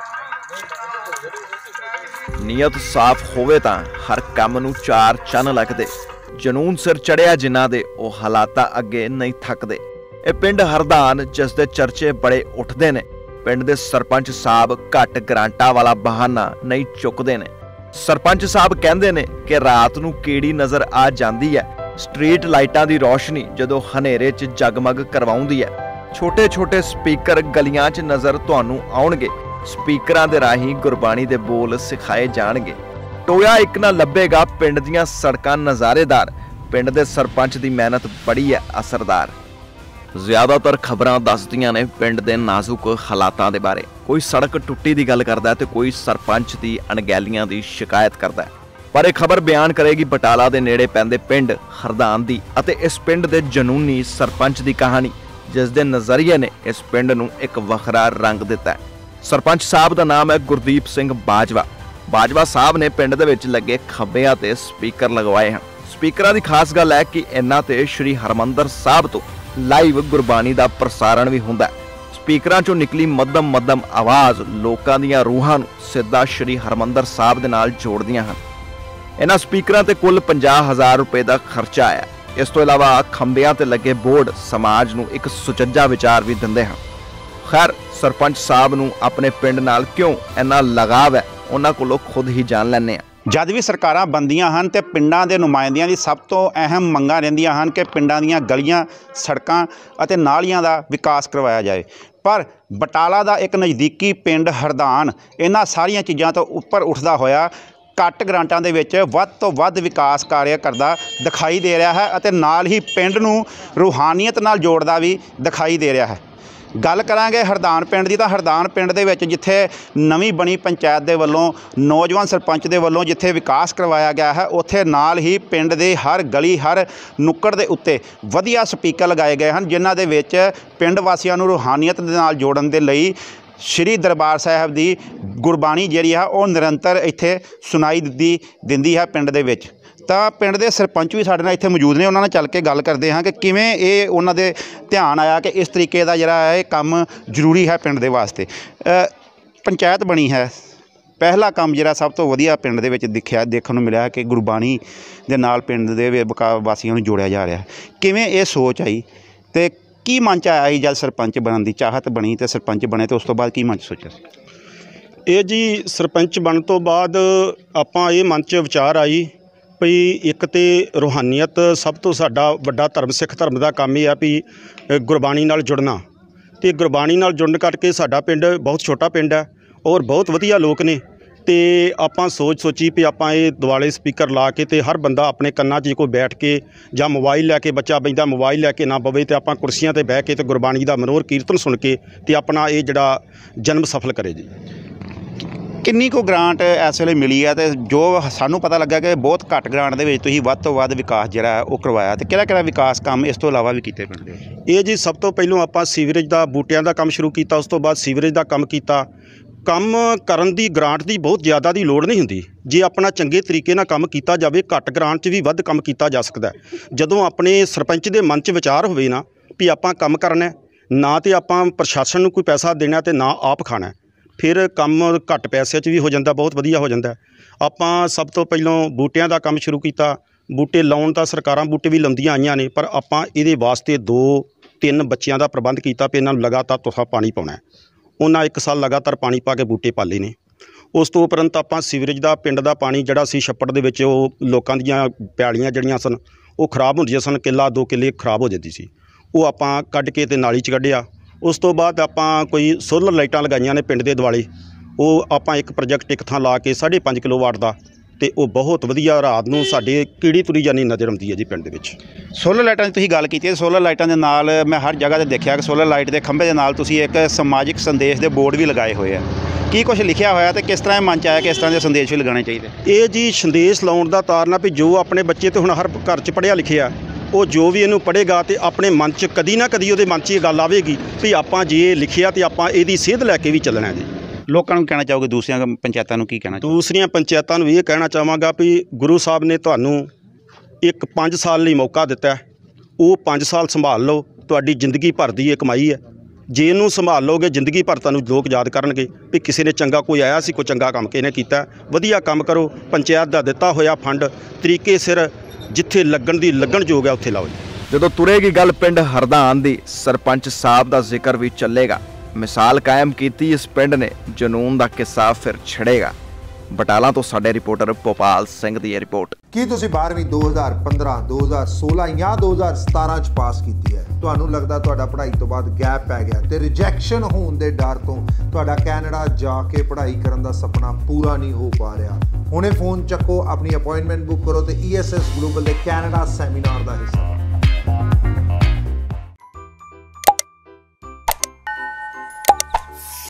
ਨੀਅਤ ਸਾਫ਼ ਹੋਵੇ ਤਾਂ ਹਰ ਕੰਮ ਨੂੰ ਚਾਰ ਚੰਨ ਲੱਗਦੇ। ਜਨੂਨ ਸਿਰ ਚੜਿਆ ਜਿਨ੍ਹਾਂ ਦੇ ਉਹ ਹਾਲਾਤਾਂ ਅੱਗੇ ਨਹੀਂ ਥੱਕਦੇ। ਇਹ ਪਿੰਡ ਹਰਦਾਨ ਜਿਸ ਦੇ ਚਰਚੇ ਬੜੇ ਉੱਠਦੇ ਨੇ। ਪਿੰਡ ਦੇ ਸਰਪੰਚ ਸਾਹਿਬ ਘੱਟ ਗਰਾਂਟਾਂ ਵਾਲਾ ਬਹਾਨਾ ਨਹੀਂ ਚੁੱਕਦੇ ਨੇ। ਸਰਪੰਚ ਸਾਹਿਬ ਕਹਿੰਦੇ ਨੇ ਕਿ ਰਾਤ ਨੂੰ ਕੀੜੀ ਨਜ਼ਰ ਆ ਜਾਂਦੀ ਹੈ। ਸਟਰੀਟ ਲਾਈਟਾਂ ਦੀ ਰੋਸ਼ਨੀ ਜਦੋਂ ਹਨੇਰੇ 'ਚ ਜਗਮਗ ਕਰਵਾਉਂਦੀ ਹੈ। ਛੋਟੇ ਛੋਟੇ ਸਪੀਕਰ ਗਲੀਆਂ 'ਚ ਨਜ਼ਰ ਤੁਹਾਨੂੰ ਆਉਣਗੇ। ਸਪੀਕਰਾਂ ਦੇ ਰਾਹੀਂ ਗੁਰਬਾਣੀ ਦੇ ਬੋਲ ਸਿਖਾਏ ਜਾਣਗੇ। ਟੋਇਆ ਇੱਕ ਨਾ ਲੱਭੇਗਾ ਪਿੰਡ ਦੀਆਂ ਸੜਕਾਂ ਨਜ਼ਾਰੇਦਾਰ। ਪਿੰਡ ਦੇ ਸਰਪੰਚ ਦੀ ਮਿਹਨਤ ਬੜੀ ਹੈ ਅਸਰਦਾਰ। ਜ਼ਿਆਦਾਤਰ ਖਬਰਾਂ ਦੱਸਦੀਆਂ ਨੇ ਪਿੰਡ ਦੇ ਨਾਜ਼ੁਕ ਹਾਲਾਤਾਂ ਦੇ ਬਾਰੇ। ਕੋਈ ਸੜਕ ਟੁੱਟੀ ਦੀ ਗੱਲ ਕਰਦਾ ਤੇ ਕੋਈ ਸਰਪੰਚ ਦੀ ਅਣਗਹਿਲੀਆਂ ਦੀ ਸ਼ਿਕਾਇਤ ਕਰਦਾ। ਪਰ ਇਹ ਖਬਰ ਬਿਆਨ ਕਰੇਗੀ ਬਟਾਲਾ ਦੇ ਨੇੜੇ ਪੈਂਦੇ ਪਿੰਡ ਹਰਦਾਨ ਦੀ ਅਤੇ ਇਸ ਪਿੰਡ ਦੇ ਜਨੂਨੀ ਸਰਪੰਚ ਦੀ ਕਹਾਣੀ, ਜਿਸ ਦੇ ਨਜ਼ਰੀਏ ਨੇ ਇਸ ਪਿੰਡ ਨੂੰ ਇੱਕ ਵੱਖਰਾ ਰੰਗ ਦਿੱਤਾ। ਸਰਪੰਚ ਸਾਹਿਬ ਦਾ ਨਾਮ ਹੈ ਗੁਰਦੀਪ ਸਿੰਘ ਬਾਜਵਾ। ਬਾਜਵਾ ਸਾਹਿਬ ਨੇ ਪਿੰਡ ਦੇ ਵਿੱਚ ਲੱਗੇ ਖੰਭਿਆਂ ਤੇ ਸਪੀਕਰ ਲਗਵਾਏ ਹਨ। ਸਪੀਕਰਾਂ ਦੀ ਖਾਸ ਗੱਲ ਹੈ ਕਿ ਇਹਨਾਂ ਤੇ ਸ਼੍ਰੀ ਹਰਮੰਦਰ ਸਾਹਿਬ ਤੋਂ ਲਾਈਵ ਗੁਰਬਾਣੀ ਦਾ ਪ੍ਰਸਾਰਣ ਵੀ ਹੁੰਦਾ ਹੈ। ਸਪੀਕਰਾਂ ਚੋਂ ਨਿਕਲੀ ਮੱਧਮ ਆਵਾਜ਼ ਲੋਕਾਂ ਦੀਆਂ ਰੂਹਾਂ ਨੂੰ ਸਿੱਧਾ ਸ਼੍ਰੀ ਹਰਮੰਦਰ ਸਾਹਿਬ ਦੇ ਨਾਲ ਜੋੜਦੀਆਂ ਹਨ। ਇਹਨਾਂ ਸਪੀਕਰਾਂ ਤੇ ਕੁੱਲ 50,000 ਰੁਪਏ ਦਾ ਖਰਚਾ ਆਇਆ। ਇਸ ਤੋਂ ਇਲਾਵਾ ਖੰਭਿਆਂ ਤੇ ਲੱਗੇ ਬੋਰਡ ਸਮਾਜ ਨੂੰ ਇੱਕ ਸੁਚੱਜਾ ਵਿਚਾਰ ਵੀ ਦਿੰਦੇ ਹਨ। ਖੈਰ, ਸਰਪੰਚ ਸਾਹਿਬ ਨੂੰ ਆਪਣੇ ਪਿੰਡ ਨਾਲ ਕਿਉਂ ਇੰਨਾ ਲਗਾਵ ਹੈ, ਉਹਨਾਂ ਕੋਲੋਂ ਖੁਦ ਹੀ ਜਾਣ ਲੈਂਦੇ ਹਾਂ। ਜਦ ਵੀ ਸਰਕਾਰਾਂ ਬਣਦੀਆਂ ਹਨ ਤੇ ਪਿੰਡਾਂ ਦੇ ਨੁਮਾਇੰਦਿਆਂ ਦੀ ਸਭ ਤੋਂ ਅਹਿਮ ਮੰਗਾਂ ਰਹਿੰਦੀਆਂ ਹਨ ਕਿ ਪਿੰਡਾਂ ਦੀਆਂ ਗਲੀਆਂ, ਸੜਕਾਂ ਅਤੇ ਨਾਲੀਆਂ ਦਾ ਵਿਕਾਸ ਕਰਵਾਇਆ ਜਾਏ। ਪਰ ਬਟਾਲਾ ਦਾ ਇੱਕ ਨਜ਼ਦੀਕੀ ਪਿੰਡ ਹਰਦਾਨ ਇਹਨਾਂ ਸਾਰੀਆਂ ਚੀਜ਼ਾਂ ਤੋਂ ਉੱਪਰ ਉੱਠਦਾ ਹੋਇਆ ਘੱਟ ਗ੍ਰਾਂਟਾਂ ਦੇ ਵਿੱਚ ਵੱਧ ਤੋਂ ਵੱਧ ਵਿਕਾਸ ਕਾਰਜ ਕਰਦਾ ਦਿਖਾਈ ਦੇ ਰਿਹਾ ਹੈ ਅਤੇ ਨਾਲ ਹੀ ਪਿੰਡ ਨੂੰ ਰੂਹਾਨੀਅਤ ਨਾਲ ਜੋੜਦਾ ਵੀ ਦਿਖਾਈ ਦੇ ਰਿਹਾ ਹੈ। ਗੱਲ ਕਰਾਂਗੇ ਹਰਦਾਨ ਪਿੰਡ ਦੀ, ਤਾਂ ਹਰਦਾਨ ਪਿੰਡ ਦੇ ਵਿੱਚ ਜਿੱਥੇ ਨਵੀਂ ਬਣੀ ਪੰਚਾਇਤ ਦੇ ਵੱਲੋਂ ਨੌਜਵਾਨ ਸਰਪੰਚ ਦੇ ਵੱਲੋਂ ਜਿੱਥੇ ਵਿਕਾਸ ਕਰਵਾਇਆ ਗਿਆ ਹੈ, ਉੱਥੇ ਨਾਲ ਹੀ ਪਿੰਡ ਦੇ ਹਰ ਗਲੀ, ਹਰ ਨੁੱਕੜ ਦੇ ਉੱਤੇ ਵਧੀਆ ਸਪੀਕਰ ਲਗਾਏ ਗਏ ਹਨ, ਜਿਨ੍ਹਾਂ ਦੇ ਵਿੱਚ ਪਿੰਡ ਵਾਸੀਆਂ ਨੂੰ ਰੂਹਾਨੀਅਤ ਦੇ ਨਾਲ ਜੋੜਨ ਦੇ ਲਈ ਸ਼੍ਰੀ ਦਰਬਾਰ ਸਾਹਿਬ ਦੀ ਗੁਰਬਾਣੀ ਜਿਹੜੀ ਹੈ ਉਹ ਨਿਰੰਤਰ ਇੱਥੇ ਸੁਣਾਈ ਦਿੰਦੀ ਹੈ ਪਿੰਡ ਦੇ ਵਿੱਚ। ਤਾਂ ਪਿੰਡ ਦੇ ਸਰਪੰਚ ਵੀ ਸਾਡੇ ਨਾਲ ਇੱਥੇ ਮੌਜੂਦ ਨੇ, ਉਹਨਾਂ ਨਾਲ ਚੱਲ ਕੇ ਗੱਲ ਕਰਦੇ ਹਾਂ ਕਿ ਕਿਵੇਂ ਇਹ ਉਹਨਾਂ ਦੇ ਧਿਆਨ ਆਇਆ ਕਿ ਇਸ ਤਰੀਕੇ ਦਾ ਜਿਹੜਾ ਹੈ ਇਹ ਕੰਮ ਜ਼ਰੂਰੀ ਹੈ ਪਿੰਡ ਦੇ ਵਾਸਤੇ। ਪੰਚਾਇਤ ਬਣੀ ਹੈ, ਪਹਿਲਾ ਕੰਮ ਜਿਹੜਾ ਸਭ ਤੋਂ ਵਧੀਆ ਪਿੰਡ ਦੇ ਵਿੱਚ ਦੇਖਣ ਨੂੰ ਮਿਲਿਆ ਕਿ ਗੁਰਬਾਣੀ ਦੇ ਨਾਲ ਪਿੰਡ ਦੇ ਵਾਸੀਆਂ ਨੂੰ ਜੋੜਿਆ ਜਾ ਰਿਹਾ। ਕਿਵੇਂ ਇਹ ਸੋਚ ਆਈ ਤੇ ਕੀ ਮਨ 'ਚ ਆਇਆ ਸੀ ਜਦ ਸਰਪੰਚ ਬਣਨ ਦੀ ਚਾਹਤ ਬਣੀ ਤੇ ਸਰਪੰਚ ਬਣੇ, ਤੇ ਉਸ ਤੋਂ ਬਾਅਦ ਕੀ ਮਨ 'ਚ ਸੋਚਿਆ ਸੀ? ਇਹ ਜੀ ਸਰਪੰਚ ਬਣਨ ਤੋਂ ਬਾਅਦ ਆਪਾਂ ਇਹ ਮਨ 'ਚ ਵਿਚਾਰ ਆਈ ਵੀ ਇੱਕ ਤਾਂ ਰੂਹਾਨੀਅਤ ਸਭ ਤੋਂ ਸਾਡਾ ਵੱਡਾ ਧਰਮ ਸਿੱਖ ਧਰਮ ਦਾ ਕੰਮ ਇਹ ਆ ਵੀ ਗੁਰਬਾਣੀ ਨਾਲ ਜੁੜਨਾ, ਅਤੇ ਗੁਰਬਾਣੀ ਨਾਲ ਜੁੜਨ ਕਰਕੇ ਸਾਡਾ ਪਿੰਡ ਬਹੁਤ ਛੋਟਾ ਪਿੰਡ ਹੈ ਔਰ ਬਹੁਤ ਵਧੀਆ ਲੋਕ ਨੇ। ਅਤੇ ਆਪਾਂ ਸੋਚੀ ਵੀ ਆਪਾਂ ਇਹ ਦੁਆਲੇ ਸਪੀਕਰ ਲਾ ਕੇ ਅਤੇ ਹਰ ਬੰਦਾ ਆਪਣੇ ਕੰਨਾਂ 'ਚ ਕੋਈ ਬੈਠ ਕੇ ਜਾਂ ਮੋਬਾਈਲ ਲੈ ਕੇ, ਬੱਚਾ ਬੈਂਦਾ ਮੋਬਾਈਲ ਲੈ ਕੇ ਨਾ ਪਵੇ, ਅਤੇ ਆਪਾਂ ਕੁਰਸੀਆਂ 'ਤੇ ਬਹਿ ਕੇ ਅਤੇ ਗੁਰਬਾਣੀ ਦਾ ਮਨੋਹਰ ਕੀਰਤਨ ਸੁਣ ਕੇ ਅਤੇ ਆਪਣਾ ਇਹ ਜਿਹੜਾ ਜਨਮ ਸਫਲ ਕਰੇ ਜੀ। ਕਿੰਨੀ ਕੁ ਗ੍ਰਾਂਟ ਇਸ ਵੇਲੇ ਮਿਲੀ ਹੈ ਅਤੇ ਜੋ ਸਾਨੂੰ ਪਤਾ ਲੱਗਾ ਕਿ ਬਹੁਤ ਘੱਟ ਗ੍ਰਾਂਟ ਦੇ ਵਿੱਚ ਤੁਸੀਂ ਵੱਧ ਤੋਂ ਵੱਧ ਵਿਕਾਸ ਜਿਹੜਾ ਉਹ ਕਰਵਾਇਆ, ਅਤੇ ਕਿਹੜਾ ਵਿਕਾਸ ਕੰਮ ਇਸ ਤੋਂ ਇਲਾਵਾ ਵੀ ਕੀਤੇ ਪਿੰਡ ਦੇ? ਇਹ ਜੀ ਸਭ ਤੋਂ ਪਹਿਲਾਂ ਆਪਾਂ ਸੀਵਰੇਜ ਦਾ, ਬੂਟਿਆਂ ਦਾ ਕੰਮ ਸ਼ੁਰੂ ਕੀਤਾ। ਉਸ ਤੋਂ ਬਾਅਦ ਸੀਵਰੇਜ ਦਾ ਕੰਮ ਕੀਤਾ। ਕੰਮ ਕਰਨ ਦੀ ਗ੍ਰਾਂਟ ਦੀ ਬਹੁਤ ਜ਼ਿਆਦਾ ਦੀ ਲੋੜ ਨਹੀਂ ਹੁੰਦੀ, ਜੇ ਆਪਣਾ ਚੰਗੇ ਤਰੀਕੇ ਨਾਲ ਕੰਮ ਕੀਤਾ ਜਾਵੇ ਘੱਟ ਗ੍ਰਾਂਟ 'ਚ ਵੀ ਵੱਧ ਕੰਮ ਕੀਤਾ ਜਾ ਸਕਦਾ। ਜਦੋਂ ਆਪਣੇ ਸਰਪੰਚ ਦੇ ਮਨ 'ਚ ਵਿਚਾਰ ਹੋਵੇ ਨਾ ਵੀ ਆਪਾਂ ਕੰਮ ਕਰਨਾ, ਨਾ ਤਾਂ ਆਪਾਂ ਪ੍ਰਸ਼ਾਸਨ ਨੂੰ ਕੋਈ ਪੈਸਾ ਦੇਣਾ ਅਤੇ ਨਾ ਆਪ ਖਾਣਾ, ਫਿਰ ਕੰਮ ਘੱਟ ਪੈਸਿਆਂ 'ਚ ਵੀ ਹੋ ਜਾਂਦਾ, ਬਹੁਤ ਵਧੀਆ ਹੋ ਜਾਂਦਾ। ਆਪਾਂ ਸਭ ਤੋਂ ਪਹਿਲਾਂ ਬੂਟਿਆਂ ਦਾ ਕੰਮ ਸ਼ੁਰੂ ਕੀਤਾ। ਬੂਟੇ ਲਾਉਣ ਤਾਂ ਸਰਕਾਰਾਂ ਬੂਟੇ ਵੀ ਲਾਉਂਦੀਆਂ ਆਈਆਂ ਨੇ, ਪਰ ਆਪਾਂ ਇਹਦੇ ਵਾਸਤੇ 2-3 ਬੱਚਿਆਂ ਦਾ ਪ੍ਰਬੰਧ ਕੀਤਾ ਵੀ ਇਹਨਾਂ ਨੂੰ ਲਗਾਤਾਰ ਤੁਸਾਂ ਪਾਣੀ ਪਾਉਣਾ। ਉਹਨਾਂ 1 ਸਾਲ ਲਗਾਤਾਰ ਪਾਣੀ ਪਾ ਕੇ ਬੂਟੇ ਪਾਲੇ ਨੇ। ਉਸ ਤੋਂ ਉਪਰੰਤ ਆਪਾਂ ਸੀਵਰੇਜ ਦਾ, ਪਿੰਡ ਦਾ ਪਾਣੀ ਜਿਹੜਾ ਸੀ ਛੱਪੜ ਦੇ ਵਿੱਚ, ਉਹ ਲੋਕਾਂ ਦੀਆਂ ਪੈਲੀਆਂ ਜਿਹੜੀਆਂ ਸਨ ਉਹ ਖਰਾਬ ਹੁੰਦੀਆਂ ਸਨ, ਕਿੱਲਾ 2 ਕਿੱਲੇ ਖਰਾਬ ਹੋ ਜਾਂਦੀ ਸੀ, ਉਹ ਆਪਾਂ ਕੱਢ ਕੇ ਅਤੇ ਨਾਲੀ 'ਚ ਕੱਢਿਆ। ਉਸ ਤੋਂ ਬਾਅਦ ਆਪਾਂ ਕੋਈ ਸੋਲਰ ਲਾਈਟਾਂ ਲਗਾਈਆਂ ਨੇ ਪਿੰਡ ਦੇ ਦੁਆਲੇ, ਉਹ ਆਪਾਂ ਇੱਕ ਪ੍ਰੋਜੈਕਟ ਇੱਕ ਥਾਂ ਲਾ ਕੇ 5.5 ਕਿਲੋਵਾਟ ਦਾ, ਅਤੇ ਉਹ ਬਹੁਤ ਵਧੀਆ ਰਾਤ ਨੂੰ ਸਾਡੇ ਕੀੜੀ ਤੁਰੀ ਜਾਨੀ ਨਜ਼ਰ ਆਉਂਦੀ ਹੈ ਜੀ ਪਿੰਡ ਦੇ ਵਿੱਚ। ਸੋਲਰ ਲਾਈਟਾਂ ਦੀ ਤੁਸੀਂ ਗੱਲ ਕੀਤੀ ਹੈ, ਸੋਲਰ ਲਾਈਟਾਂ ਦੇ ਨਾਲ ਮੈਂ ਹਰ ਜਗ੍ਹਾ 'ਤੇ ਦੇਖਿਆ ਕਿ ਸੋਲਰ ਲਾਈਟ ਦੇ ਖੰਭੇ ਦੇ ਨਾਲ ਤੁਸੀਂ ਇੱਕ ਸਮਾਜਿਕ ਸੰਦੇਸ਼ ਦੇ ਬੋਰਡ ਵੀ ਲਗਾਏ ਹੋਏ ਆ। ਕੀ ਕੁਛ ਲਿਖਿਆ ਹੋਇਆ ਅਤੇ ਕਿਸ ਤਰ੍ਹਾਂ ਮਨ 'ਚ ਆਇਆ ਕਿ ਇਸ ਤਰ੍ਹਾਂ ਦੇ ਸੰਦੇਸ਼ ਵੀ ਲਗਾਉਣੇ ਚਾਹੀਦੇ? ਇਹ ਜੀ ਸੰਦੇਸ਼ ਲਾਉਣ ਦਾ ਤਾਰਨਾ ਵੀ ਜੋ ਆਪਣੇ ਬੱਚੇ ਤਾਂ ਹੁਣ ਹਰ ਘਰ 'ਚ ਪੜ੍ਹਿਆ ਲਿਖਿਆ, ਉਹ ਜੋ ਵੀ ਇਹਨੂੰ ਪੜ੍ਹੇਗਾ ਅਤੇ ਆਪਣੇ ਮਨ 'ਚ ਕਦੀ ਨਾ ਕਦੀ ਉਹਦੇ ਮਨ 'ਚ ਇਹ ਗੱਲ ਆਵੇਗੀ ਵੀ ਆਪਾਂ ਜੇ ਇਹ ਲਿਖਿਆ ਤਾਂ ਆਪਾਂ ਇਹਦੀ ਸੇਧ ਲੈ ਕੇ ਵੀ ਚੱਲਣਾ ਜੀ। ਲੋਕਾਂ ਨੂੰ ਕਹਿਣਾ ਚਾਹੋਗੇ, ਦੂਸਰੀਆਂ ਪੰਚਾਇਤਾਂ ਨੂੰ ਕੀ ਕਹਿਣਾ? ਦੂਸਰੀਆਂ ਪੰਚਾਇਤਾਂ ਨੂੰ ਇਹ ਕਹਿਣਾ ਚਾਹਾਂਗਾ ਵੀ ਗੁਰੂ ਸਾਹਿਬ ਨੇ ਤੁਹਾਨੂੰ ਇੱਕ 5 ਸਾਲ ਲਈ ਮੌਕਾ ਦਿੱਤਾ, ਉਹ 5 ਸਾਲ ਸੰਭਾਲ ਲਓ, ਤੁਹਾਡੀ ਜ਼ਿੰਦਗੀ ਭਰ ਦੀ ਇਹ ਕਮਾਈ ਹੈ। ਜੇ ਇਹਨੂੰ ਸੰਭਾਲ ਲਓਗੇ ਜ਼ਿੰਦਗੀ ਭਰ ਤੁਹਾਨੂੰ ਲੋਕ ਯਾਦ ਕਰਨਗੇ ਵੀ ਕਿਸੇ ਨੇ ਚੰਗਾ ਕੋਈ ਆਇਆ ਸੀ, ਕੋਈ ਚੰਗਾ ਕੰਮ ਕਿਸੇ ਨੇ ਕੀਤਾ। ਵਧੀਆ ਕੰਮ ਕਰੋ, ਪੰਚਾਇਤ ਦਾ ਦਿੱਤਾ ਹੋਇਆ ਫੰਡ ਤਰੀਕੇ ਸਿਰ ਜਿੱਥੇ ਲੱਗਣ ਦੀ ਲੱਗਣਯੋਗ ਹੈ ਉੱਥੇ ਲਾਓ। ਜਦੋਂ ਤੁਰੇਗੀ ਗੱਲ ਪਿੰਡ ਹਰਦਾਨ ਦੀ, ਸਰਪੰਚ ਸਾਹਿਬ ਦਾ ਜ਼ਿਕਰ ਵੀ ਚੱਲੇਗਾ। ਮਿਸਾਲ ਕਾਇਮ ਕੀਤੀ ਇਸ ਪਿੰਡ ਨੇ, ਜਨੂਨ ਦਾ ਕਿੱਸਾ ਫਿਰ ਛਿੜੇਗਾ। ਬਟਾਲਾ ਤੋਂ ਸਾਡੇ ਰਿਪੋਰਟਰ ਭੋਪਾਲ ਸਿੰਘ ਦੀ ਇਹ ਰਿਪੋਰਟ। ਕੀ ਤੁਸੀਂ 12ਵੀਂ 2015, 2016 ਜਾਂ 2017 ਚ ਪਾਸ ਕੀਤੀ ਹੈ? ਤੁਹਾਨੂੰ ਲੱਗਦਾ ਤੁਹਾਡਾ ਪੜ੍ਹਾਈ ਤੋਂ ਬਾਅਦ ਗੈਪ ਪੈ ਗਿਆ ਤੇ ਰਿਜੈਕਸ਼ਨ ਹੋਣ ਦੇ ਡਰ ਤੋਂ ਤੁਹਾਡਾ ਕੈਨੇਡਾ ਜਾ ਕੇ ਪੜ੍ਹਾਈ ਕਰਨ ਦਾ ਸੁਪਨਾ ਪੂਰਾ ਨਹੀਂ ਹੋ ਪਾ ਰਿਹਾ? ਹੁਣੇ ਫੋਨ ਚੱਕੋ, ਆਪਣੀ ਅਪਾਇੰਟਮੈਂਟ ਬੁੱਕ ਕਰੋ ਤੇ ESS ਗਲੋਬਲ ਦੇ ਕੈਨੇਡਾ ਸੈਮੀਨਾਰ ਦਾ ਹਿੱਸਾ